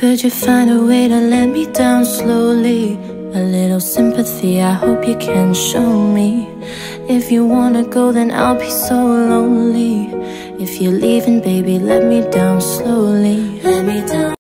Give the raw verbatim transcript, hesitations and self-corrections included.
Could you find a way to let me down slowly? A little sympathy, I hope you can show me. If you wanna go, then I'll be so lonely. If you're leaving, baby, let me down slowly. Let me down